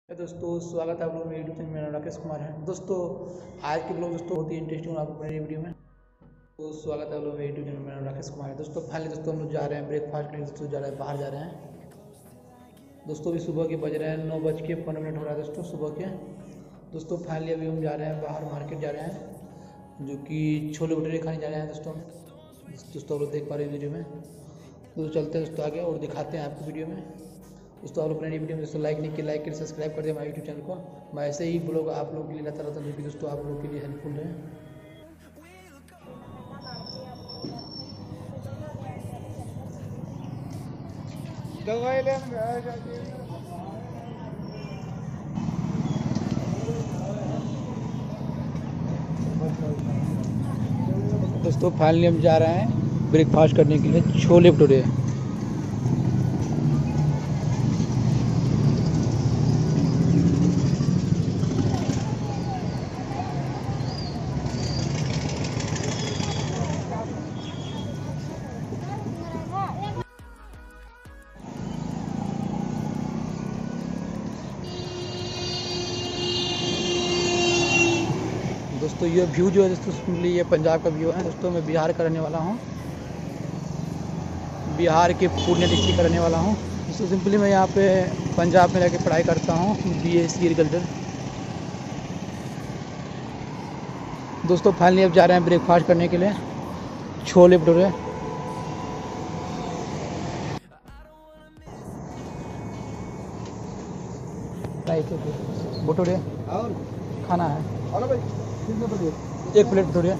दोस्तों स्वागत है आप लोगों में यूट्यूब चैनल। मेरा नाम राकेश कुमार है। दोस्तों आज के ब्लॉग दोस्तों बहुत ही इंटरेस्टिंग आपको बने वीडियो में। तो स्वागत है आप लोगों में यूट्यूब चैनल। मेरा नाम राकेश कुमार है। दोस्तों फाइनली दोस्तों हम लोग जा रहे हैं ब्रेकफास्ट करने। दोस्तों जा रहे हैं, बाहर जा रहे हैं। दोस्तों अभी सुबह के बज रहे हैं 9:15 हो रहा है दोस्तों सुबह के। दोस्तों फाइनली अभी हम जा रहे हैं बाहर मार्केट जा रहे हैं, जो कि छोले भटूरे खाने जा रहे हैं दोस्तों। दोस्तों आप लोग देख पा रहे हैं वीडियो में। तो चलते हैं दोस्तों आगे और दिखाते हैं आपको वीडियो में। दोस्तों आप लोग अपने वीडियो में दोस्तों लाइक नहीं किया, लाइक कर सब्सक्राइब कर दिया हमारे यूट्यूब चैनल को। मैं ऐसे ही ब्लॉग आप लोगों के लिए लाता रहता हूँ, जो कि दोस्तों आप लोगों के लिए हेल्पफुल है। दोस्तों फाइनली हम जा रहे हैं ब्रेकफास्ट करने के लिए छोले भटूरे। दोस्तों ये व्यू जो है दोस्तों सिंपली ये पंजाब का व्यू है। दोस्तों मैं बिहार का रहने वाला हूँ, बिहार के पूर्णिया डिस्ट्रिक्ट का रहने वाला हूँ। दोस्तों सिंपली मैं यहाँ पे पंजाब में रहकर पढ़ाई करता हूँ, BSc एग्रीकल्चर। दोस्तों फाइनली अब जा रहे हैं ब्रेकफास्ट करने के लिए छोले भटूरे। भटूरे और खाना है, एक प्लेट भटूरे।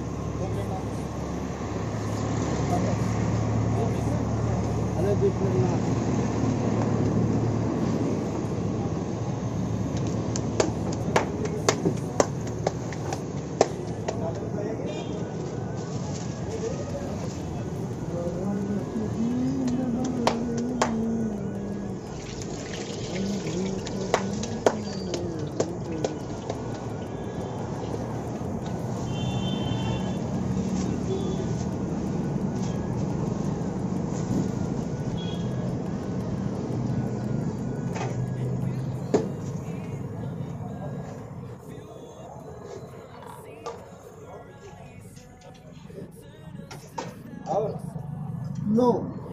No.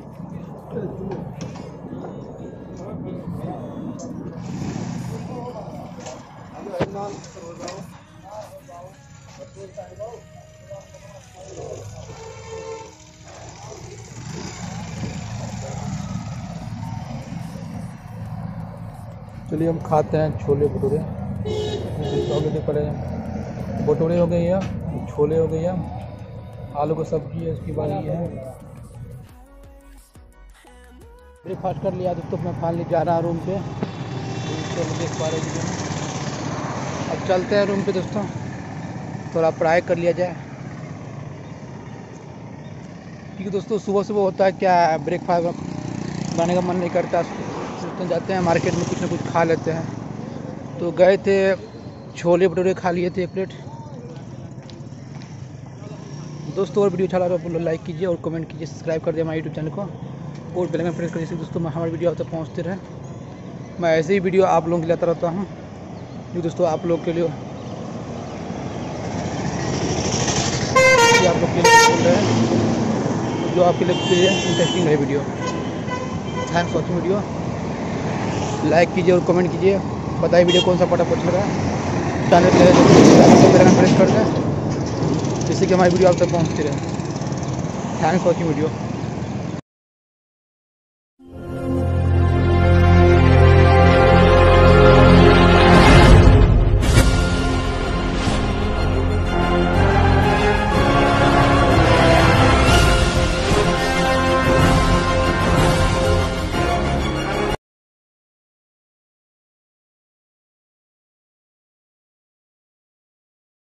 चलिए हम खाते हैं छोले भटूरे। पहले भटूरे हो गए या छोले हो गए या आलू का सब्जी है, उसके बाद ये है। ब्रेकफास्ट कर लिया दोस्तों, मैं फाइनली जा रहा हूँ रूम पे। देख पा रहे हैं, अब चलते हैं रूम पे दोस्तों, थोड़ा पढ़ाई कर लिया जाए। क्योंकि दोस्तों सुबह सुबह होता है क्या, ब्रेकफास्ट बनाने का मन नहीं करता, तो जाते हैं मार्केट में कुछ ना कुछ खा लेते हैं। तो गए थे छोले भटूरे खा लिए थे 1 प्लेट। दोस्तों और वीडियो अच्छा लगा तो लाइक कीजिए और कमेंट कीजिए, सब्सक्राइब कर दिए हमारे यूट्यूब चैनल को और बेल आइकन प्रेस करिए, जिससे दोस्तों हमारे वीडियो आप तक पहुँचते रहे। मैं ऐसे ही वीडियो आप लोगों के लिए लाता रहता हूँ, जो दोस्तों आप लोग के लिए आप लोग के लिए बोल रहे हैं, जो आपके लिए इंटरेस्टिंग है video. Thanks for watching video. Like कीजिए और कमेंट कीजिए, बताइए वीडियो कौन सा पार्ट अच्छा लगा। चैनल पे बेल आइकन प्रेस कर दें, जिससे कि हमारी वीडियो आप तक पहुँचती रहे। Thanks for watching video.